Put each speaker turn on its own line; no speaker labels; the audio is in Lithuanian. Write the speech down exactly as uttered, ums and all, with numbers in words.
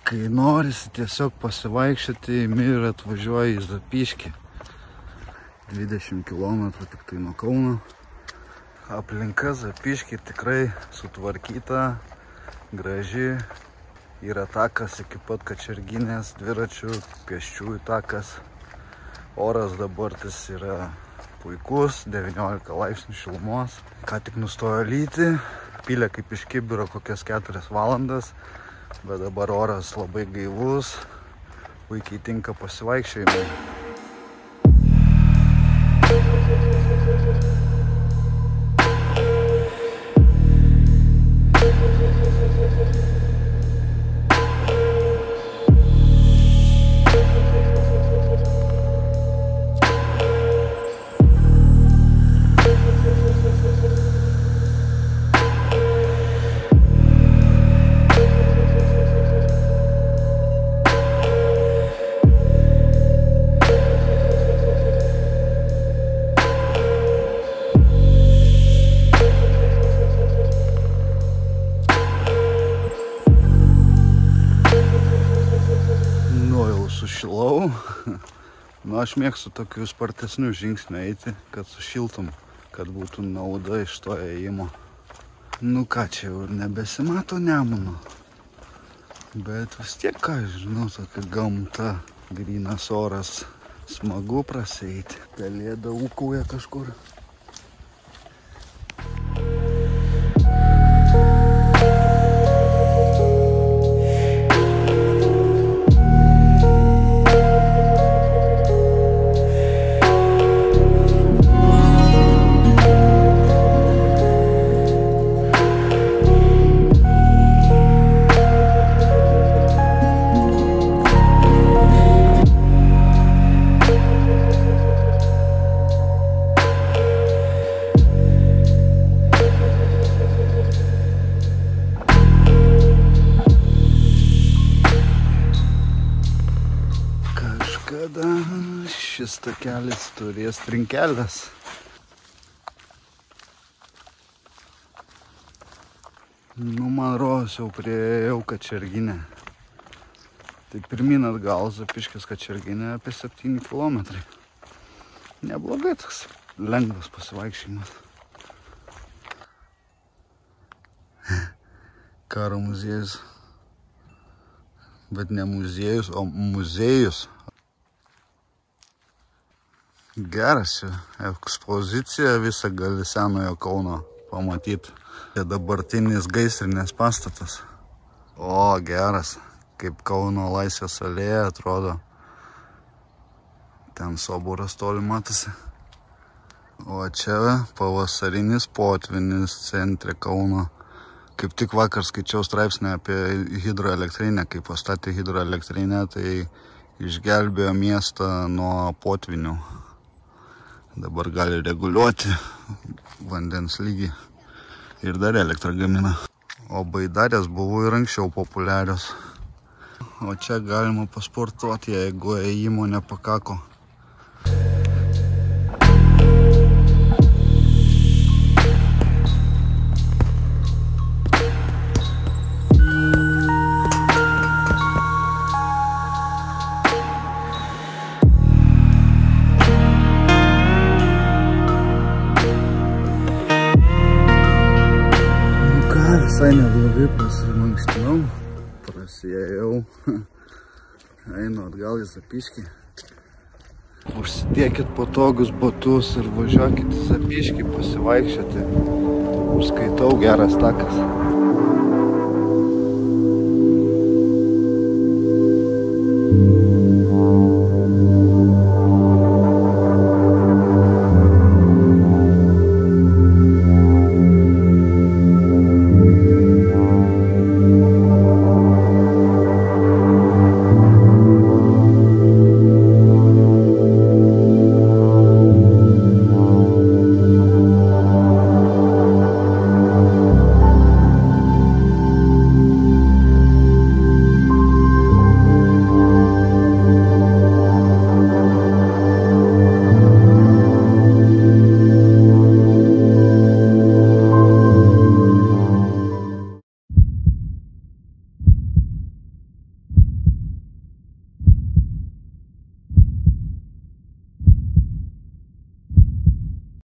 Kai norisi tiesiog pasivaikščioti, imi ir atvažiuoji į Zapyškį. dvidešimt kilometrų tik tai nuo Kauno. Aplinka Zapyškį tikrai sutvarkyta, graži. Yra takas iki pat Kačerginės, dviračių, pėsčiųjų takas. Oras dabar tas yra puikus, devyniolika laipsnių šilumos. Ką tik nustojo lyti, pylė kaip iš kibiro kokias keturias valandas, bet dabar oras labai gaivus, puikiai tinka pasivaikščiojimui. Sušilau. Nu, aš mėgstu tokių spartesnių žingsnių eiti, kad sušiltum, kad būtų nauda iš to ėjimo. Nu ką, čia jau nebesimato Nemuno. Bet vis tiek, ką žinau, tokia gamta, grynas oras, smagu prasieiti. Pelėda ūkauja kažkur. Kada šis takelis turės trinkelės. Nu, man rodos, jau priėjau Kačerginę. Tai pirmyn atgal Zapyškis Kačerginė apie septyni kilometrai. Neblogai toks lengvas pasivaikščiojimas. Karo muziejus. Bet ne muziejus, o muziejus. Geras čia ekspozicija, visą gali senojo Kauno pamatyti. Tai dabartinis gaisrinės pastatas. O, geras, kaip Kauno Laisvės alėja atrodo. Ten soboras toli matosi. O čia pavasarinis potvynis centre Kauno. Kaip tik vakar skaičiau straipsnį apie hidroelektrinę. Kai pastatė hidroelektrinę, tai išgelbėjo miestą nuo potvynių. Dabar gali reguliuoti vandens lygį ir dar elektrą gamina. O baidarės buvo ir anksčiau populiarios. O čia galima pasportuoti, jeigu ėjimo nepakako. Visai neblogai pasimankštinau, prasiėjau, einu atgal į Zapyškį. Užsidėkit patogius batus ir važiuokit į Zapyškį pasivaikščioti. Užskaitau, geras takas.